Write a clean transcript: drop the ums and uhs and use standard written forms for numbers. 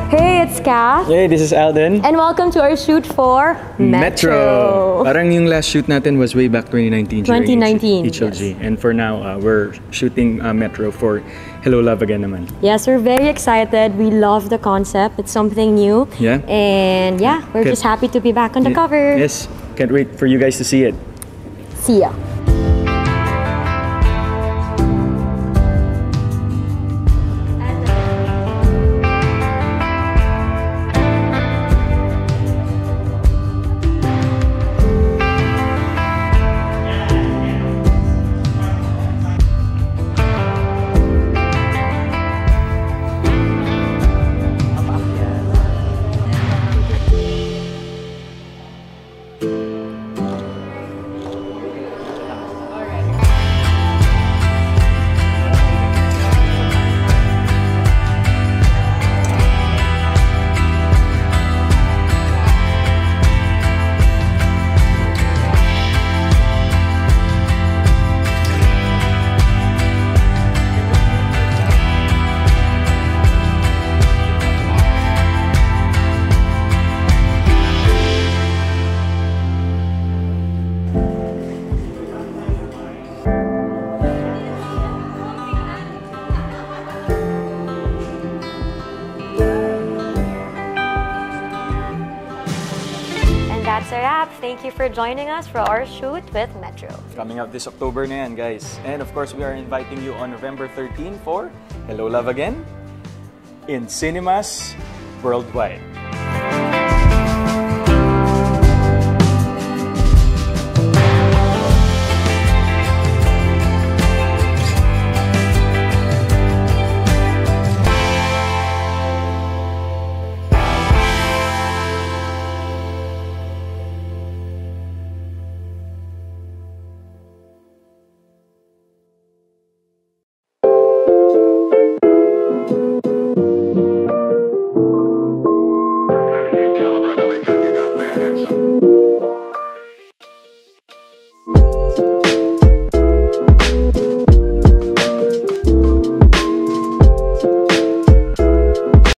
Hey, it's Kath. Hey, this is Alden. And welcome to our shoot for Metro. Parang yung last shoot natin was way back 2019. 2019, HLG. yes. And for now, we're shooting Metro for Hello Love Again naman. Yes, we're very excited. We love the concept. It's something new. Yeah. And yeah, we're just happy to be back on the cover. Yes. Can't wait for you guys to see it. See ya. That's a wrap. Thank you for joining us for our shoot with Metro. Coming out this October na yan, guys. And of course, we are inviting you on November 13 for Hello Love Again in cinemas worldwide.